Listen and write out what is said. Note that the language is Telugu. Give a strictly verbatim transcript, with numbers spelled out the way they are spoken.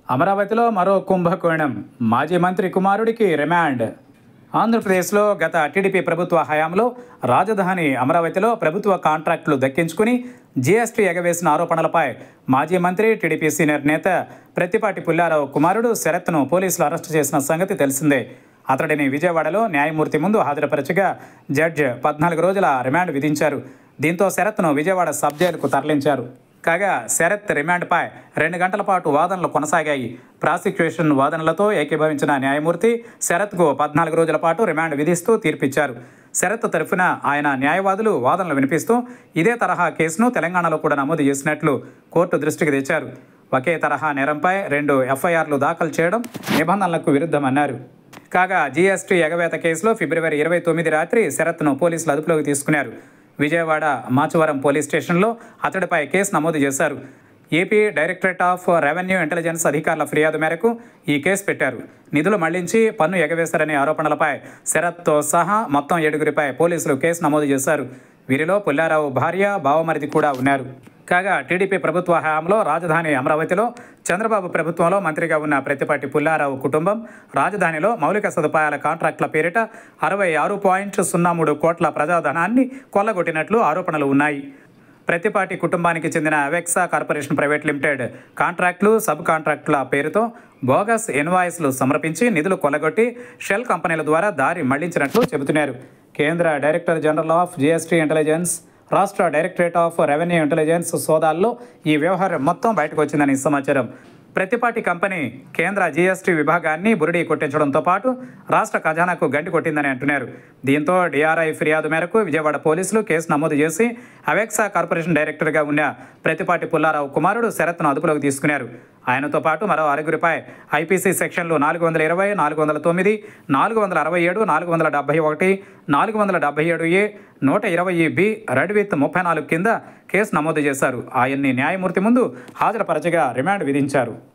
అమరావతిలో మరో కుంభకోణం. మాజీ మంత్రి కుమారుడికి రిమాండ్. ఆంధ్రప్రదేశ్లో గత టీడీపీ ప్రభుత్వ హయాంలో రాజధాని అమరావతిలో ప్రభుత్వ కాంట్రాక్టులు దక్కించుకుని జీఎస్టీ ఎగవేసిన ఆరోపణలపై మాజీ మంత్రి టీడీపీ సీనియర్ నేత ప్రత్తిపాటి పుల్లారావు కుమారుడు శరత్ను పోలీసులు అరెస్టు చేసిన సంగతి తెలిసిందే. అతడిని విజయవాడలో న్యాయమూర్తి ముందు హాజరుపరచగా జడ్జి పద్నాలుగు రోజుల రిమాండ్ విధించారు. దీంతో శరత్ను విజయవాడ సబ్ జైలుకు తరలించారు. కాగా శరత్ రిమాండ్పై రెండు గంటల పాటు వాదనలు కొనసాగాయి. ప్రాసిక్యూషన్ వాదనలతో ఏకీభవించిన న్యాయమూర్తి శరత్కు పద్నాలుగు రోజుల పాటు రిమాండ్ విధిస్తూ తీర్పిచ్చారు. శరత్ తరఫున ఆయన న్యాయవాదులు వాదనలు వినిపిస్తూ ఇదే తరహా కేసును తెలంగాణలో కూడా నమోదు చేసినట్లు కోర్టు దృష్టికి తెచ్చారు. ఒకే తరహా నేరంపై రెండు ఎఫ్ఐఆర్లు దాఖలు చేయడం నిబంధనలకు విరుద్ధమన్నారు. కాగా జీఎస్టీ ఎగవేత కేసులో ఫిబ్రవరి ఇరవై తొమ్మిది రాత్రి శరత్ను పోలీసులు అదుపులోకి తీసుకున్నారు. విజయవాడ మాచవరం పోలీస్ స్టేషన్లో అతడిపై కేసు నమోదు చేశారు. AP directorate of revenue intelligence అధికారుల ఫిర్యాదు మేరకు ఈ కేసు పెట్టారు. నిధులు మళ్లించి పన్ను ఎగవేశారనే ఆరోపణలపై శరత్తో సహా మొత్తం ఏడుగురిపై పోలీసులు కేసు నమోదు చేశారు. వీరిలో పుల్లారావు భార్య, బావమరిది కూడా ఉన్నారు. కాగా టీడీపీ ప్రభుత్వ హయాంలో రాజధాని అమరావతిలో చంద్రబాబు ప్రభుత్వంలో మంత్రిగా ఉన్న ప్రత్తిపాటి పుల్లారావు కుటుంబం రాజధానిలో మౌలిక సదుపాయాల కాంట్రాక్టుల పేరిట అరవై ఆరు పాయింట్ సున్నా మూడు కోట్ల ప్రజాధనాన్ని కొల్లగొట్టినట్లు ఆరోపణలు ఉన్నాయి. ప్రత్తిపాటి కుటుంబానికి చెందిన అవెక్సా కార్పొరేషన్ ప్రైవేట్ లిమిటెడ్ కాంట్రాక్టులు, సబ్ కాంట్రాక్టుల పేరుతో బోగస్ ఇన్వాయిస్లు సమర్పించి నిధులు కొల్లగొట్టి షెల్ కంపెనీల ద్వారా దారి మళ్లించినట్లు చెబుతున్నారు. కేంద్ర director general of GST intelligence, రాష్ట్ర డైరెక్టరేట్ ఆఫ్ రెవెన్యూ ఇంటెలిజెన్స్ సోదాల్లో ఈ వ్యవహారం మొత్తం బయటకు వచ్చిందని సమాచారం. ప్రత్తిపాటి కంపెనీ కేంద్ర జీఎస్టీ విభాగాన్ని బురిడీ కొట్టించడంతో పాటు రాష్ట్ర ఖజానాకు గండి కొట్టిందని అంటున్నారు. దీంతో డీఆర్ఐ ఫిర్యాదు మేరకు విజయవాడ పోలీసులు కేసు నమోదు చేసి అవెక్సా కార్పొరేషన్ డైరెక్టర్గా ఉన్న ప్రత్తిపాటి పుల్లారావు కుమారుడు శరత్ను అదుపులోకి తీసుకున్నారు. ఆయనతో పాటు మరో ఆరుగురిపై ఐపీసీ సెక్షన్లు నాలుగు వందల ఇరవై, నాలుగు వందల తొమ్మిది, నాలుగు వందల అరవై ఏడు, నాలుగు వందల డెబ్బై ఒకటి, నాలుగు వందల డెబ్బై ఏడు ఏ, నూట ఇరవై బి, రెడ్ విత్ ముప్పై నాలుగు కింద కేసు నమోదు చేశారు. ఆయన్ని న్యాయమూర్తి ముందు హాజరుపరచగా రిమాండ్ విధించారు.